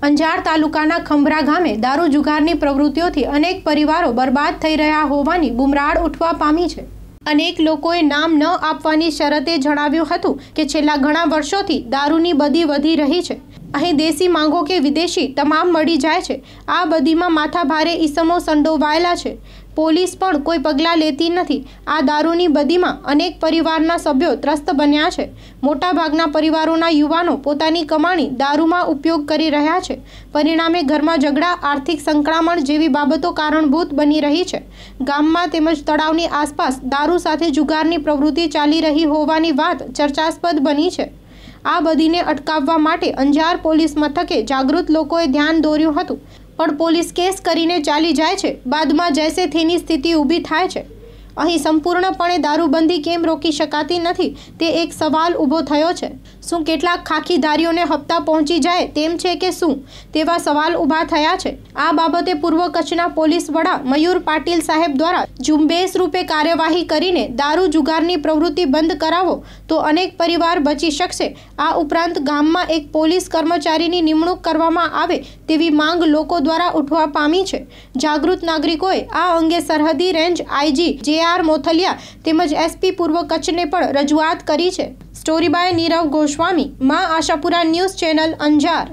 અંજાર તાલુકાના ખંભરા ગામે દારૂ જુગારની પ્રવૃત્તિઓથી અનેક પરિવારો બરબાદ થઈ રહ્યા હોવાની બુમરાડ ઉઠવા પામી છે। અનેક લોકોએ નામ ન આપવાની શરતે જણાવ્યું હતું કે છેલ્લા ઘણા વર્ષોથી દારૂની બદી વધી રહી છે। અહીં દેશી માંગો કે વિદેશી તમામ મળી જાય છે। આ બદીમાં માથાભારે ઈસમો સંડોવાયેલા છે। પોલીસ પણ કોઈ પગલાં લેતી નથી। આ દારૂની બદીમાં અનેક પરિવારના સભ્યો ત્રસ્ત બન્યા છે। મોટાભાગના પરિવારોના યુવાનો પોતાની કમાણી દારૂમાં ઉપયોગ કરી રહ્યા છે। પરિણામે ઘરમાં ઝઘડા, આર્થિક સંકળામણ જેવી બાબતો કારણભૂત બની રહી છે। ગામમાં તેમજ તળાવની આસપાસ દારૂ સાથે જુગારની પ્રવૃત્તિ ચાલી રહી હોવાની વાત ચર્ચાસ્પદ બની છે। આ બદીને અટકાવવા માટે અંજાર પોલીસ મથકે જાગૃત લોકોએ ધ્યાન દોર્યું હતું, પણ પોલીસ કેસ કરીને ચાલી જાય છે। બાદમાં જૈસે થેની સ્થિતિ ઊભી થાય છે। અહીં સંપૂર્ણપણે દારૂબંધી કેમ રોકી શકાતી નથી તે એક સવાલ ઊભો થયો છે। શું કેટલાક ખાખીધારીઓને હપ્તા પહોંચી જાય તેમ છે કે શું તેવા સવાલ ઊભા થયા છે। આ બાબતે પૂર્વ કચ્છના પોલીસ વડા મયુર પાટીલ સાહેબ દ્વારા ઝુંબેશ રૂપે કાર્યવાહી કરીને દારૂ જુગારની પ્રવૃત્તિ બંધ કરાવો તો અનેક પરિવાર બચી શકશે। આ ઉપરાંત ગામમાં એક પોલીસ કર્મચારીની નિમણૂક કરવામાં આવે તેવી માંગ લોકો દ્વારા ઉઠવા પામી છે। જાગૃત નાગરિકોએ આ અંગે સરહદી રેન્જ આઈજી જે.આર. મોથલિયા તેમજ એસપી પૂર્વ કચ્છને પણ રજૂઆત કરી છે। સ્ટોરી બાય નીરવ ગોસ્વામી, માં આશાપુરા ન્યૂઝ ચેનલ, અંજાર।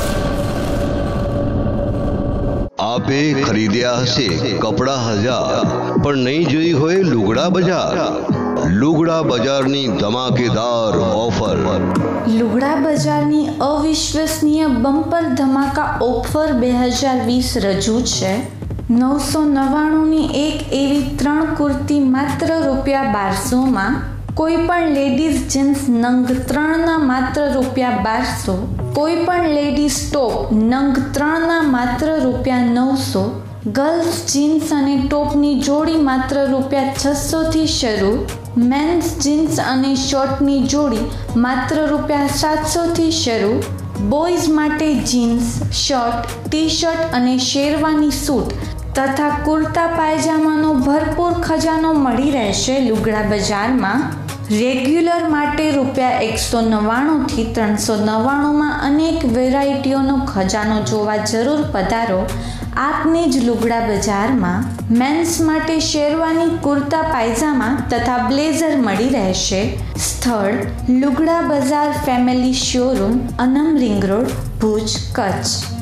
આપે ખરીદ્યા હશે કપડા હજાર, પણ નહીં જોઈ હોય લુગડા બજાર। લુગડા બજારની ધમાકેદાર ઓફર। લુગડા બજારની અવિશ્વસનીય બમ્પર ધમાકા ઓફર 2020 રજૂ છે। 999ની એક એવી 3 કુર્તી માત્ર ₹1200માં, કોઈ પણ લેડીઝ જીન્સ નંગ 3ના માત્ર ₹1200, કોઈ પણ લેડીઝ ટોપ નંગ 3ના માત્ર ₹900, ગર્લ્સ જીન્સ અને ટોપની જોડી માત્ર ₹600થી શરૂ, મેન્સ જીન્સ અને શર્ટની જોડી માત્ર ₹700થી શરૂ, બોયઝ માટે જીન્સ, શર્ટ, ટી શર્ટ અને શેરવાની સૂટ તથા કુર્તા પાયજામાનો ભરપૂર ખજાનો મળી રહેશે। લુગડા બજારમાં રેગ્યુલર માટે ₹199થી ₹399માં અનેક વેરાયટીઓનો ખજાનો જોવા જરૂર પધારો આપને જ લુગડા બજારમાં। મેન્સ માટે શેરવાની, કુર્તા પાયજામા તથા બ્લેઝર મળી રહેશે। સ્થળ લુગડા બજાર family showroom, Anam ring road, Bhuj, Kutch.